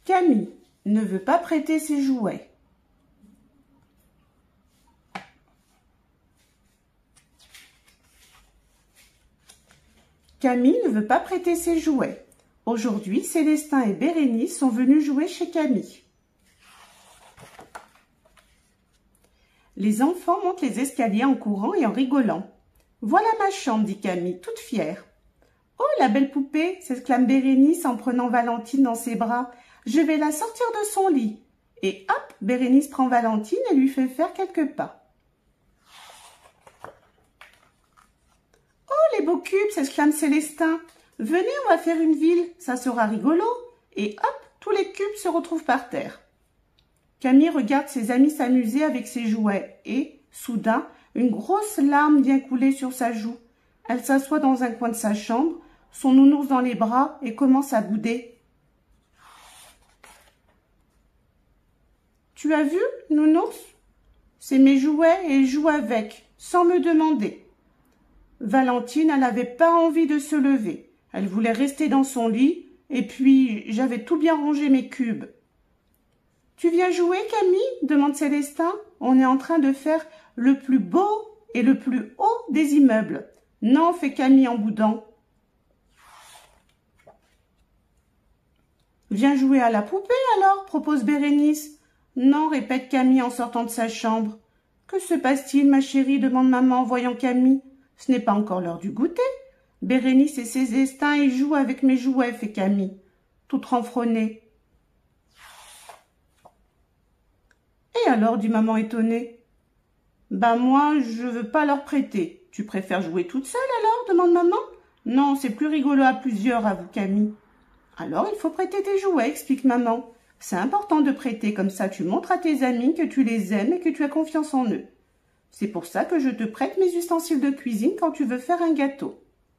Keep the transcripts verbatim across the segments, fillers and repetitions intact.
Camille ne veut pas prêter ses jouets. Camille ne veut pas prêter ses jouets. Aujourd'hui, Célestin et Bérénice sont venus jouer chez Camille. Les enfants montent les escaliers en courant et en rigolant. « Voilà ma chambre, dit Camille, toute fière. »« Oh, la belle poupée !» s'exclame Bérénice en prenant Valentine dans ses bras. « Je vais la sortir de son lit. » Et hop, Bérénice prend Valentine et lui fait faire quelques pas. « Oh, les beaux cubes !» s'exclame Célestin. « Venez, on va faire une ville, ça sera rigolo. » Et hop, tous les cubes se retrouvent par terre. Camille regarde ses amis s'amuser avec ses jouets et, soudain, une grosse larme vient couler sur sa joue. Elle s'assoit dans un coin de sa chambre, son nounours dans les bras et commence à bouder. « Tu as vu, nounours? C'est mes jouets et je joue avec, sans me demander. » Valentine, elle n'avait pas envie de se lever. Elle voulait rester dans son lit et puis j'avais tout bien rangé mes cubes. « Tu viens jouer, Camille ?» demande Célestin. « On est en train de faire le plus beau et le plus haut des immeubles. »« Non, fait Camille en boudant. »« Viens jouer à la poupée alors, propose Bérénice. »« Non, répète Camille en sortant de sa chambre. »« Que se passe-t-il, ma chérie ?» demande maman en voyant Camille. « Ce n'est pas encore l'heure du goûter. Bérénice et Célestin y jouent avec mes jouets, fait Camille, toute renfrognée. « Et alors ?» dit maman étonnée. « Ben moi, je veux pas leur prêter. Tu préfères jouer toute seule alors ?» demande maman. « Non, c'est plus rigolo à plusieurs, avoue Camille. »« Alors il faut prêter tes jouets, explique maman. C'est important de prêter, comme ça tu montres à tes amis que tu les aimes et que tu as confiance en eux. C'est pour ça que je te prête mes ustensiles de cuisine quand tu veux faire un gâteau. »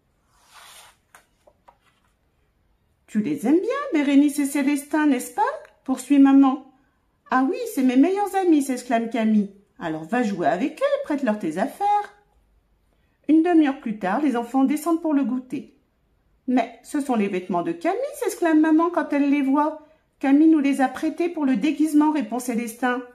« Tu les aimes bien, Bérénice et Célestin, n'est-ce pas ?» poursuit maman. « Ah oui, c'est mes meilleurs amis, » s'exclame Camille. « Alors va jouer avec eux et prête-leur tes affaires. » Une demi-heure plus tard, les enfants descendent pour le goûter. « Mais ce sont les vêtements de Camille, » s'exclame maman quand elle les voit. « Camille nous les a prêtés pour le déguisement, » répond Célestin.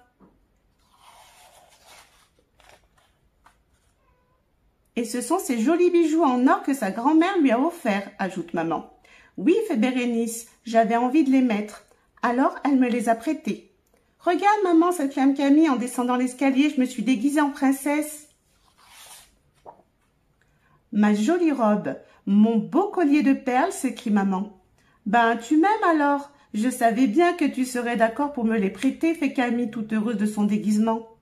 « Et ce sont ces jolis bijoux en or que sa grand-mère lui a offerts, » ajoute maman. « Oui, fait Bérénice, j'avais envie de les mettre. Alors, elle me les a prêtés. »« Regarde, maman, » s'exclame Camille en descendant l'escalier, « je me suis déguisée en princesse. »« Ma jolie robe, mon beau collier de perles, » s'écrie maman. « Ben, tu m'aimes alors. Je savais bien que tu serais d'accord pour me les prêter, » fait Camille toute heureuse de son déguisement.